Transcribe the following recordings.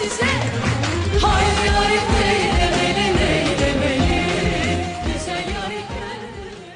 bize. Haydi yarim neylemeli neylemeli, güzel yarim neylemeli.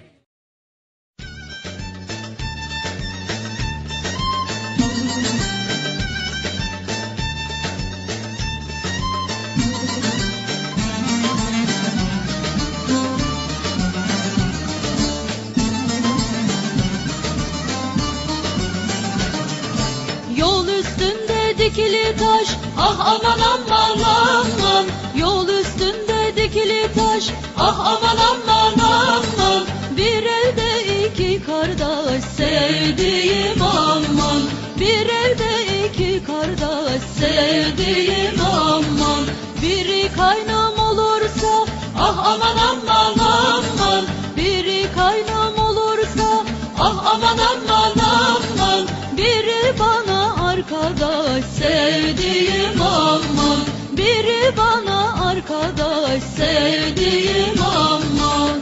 Yol üstünde dikili taş, ah aman aman aman. Yol üstünde dikili taş, ah aman aman aman. Bir elde iki kardeş sevdiğim aman. Bir elde iki kardeş sevdiğim aman. Biri kaynım olursa, ah aman aman aman. Biri kaynım olursa, ah aman aman aman. Biri bana arkadaş sevdiğim aman. Biri bana arkadaş sevdiğim aman.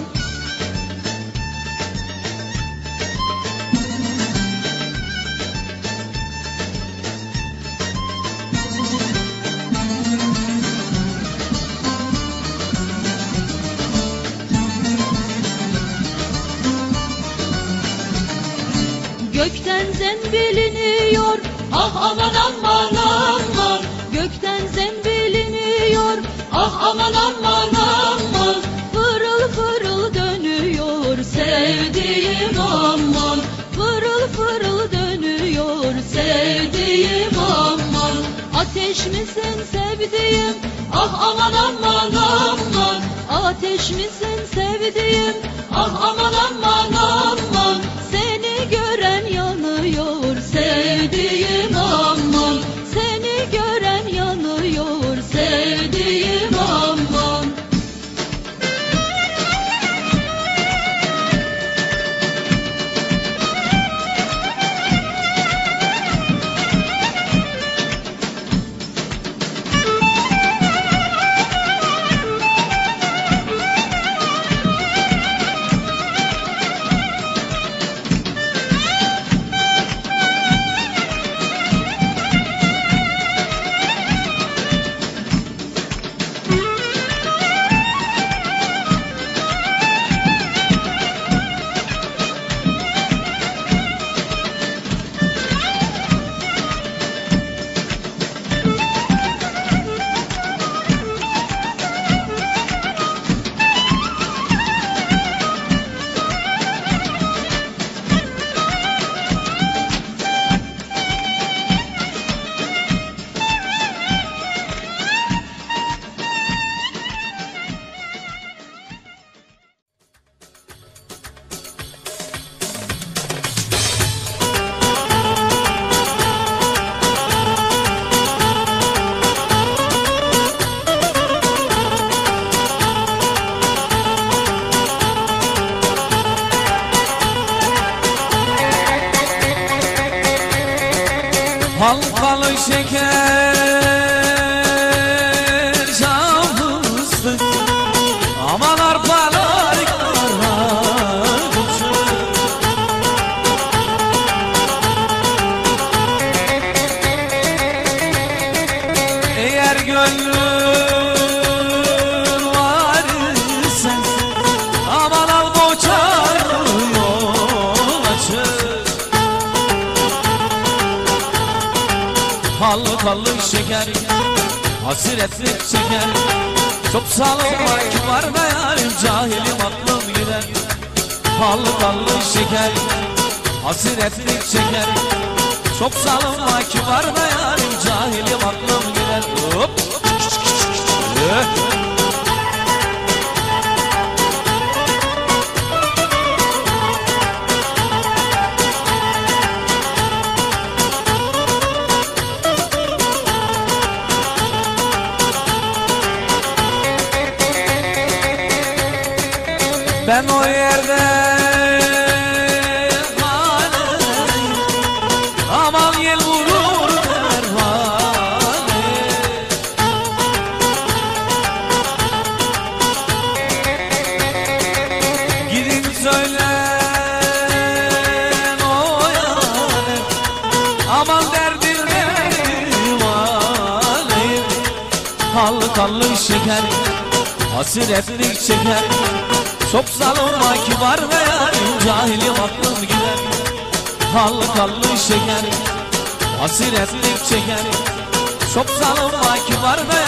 Gökten zembil iniyor, ah aman aman aman. Gökten zembil iniyor, ah aman aman aman. Fırıl fırıl dönüyor sevdiğim aman. Fırıl fırıl dönüyor sevdiğim aman. Ateş misin sevdiğim, ah aman aman aman. Ateş misin sevdiğim, ah aman aman aman. Seni gören yanıyor sevdiğim aman. Seni gören yanıyor sevdiğim aman. Halkalı şeker şam fıstık, aman arpalar kararmışı. Eğer gönlün var ise, aman al boçanı yol açır. Halkalı şeker, hasretlik çeker. Çok salınma kibar da yarim, cahilim aklım gider. Halkalı şeker, hasretlik çeker. Çok salınma kibar da yarim, cahilim aklım gider. Hop. Ben o yerde aman yel vurur pervane. Gidin söylen o yâre, aman derdin dervane. Kallı kallı şeker Hasretlik çeker Çok zalıma kibar ve yarim Cahilim aklım gider Kallı kallı şeker Hasretlik çeker Çok zalıma kibar ve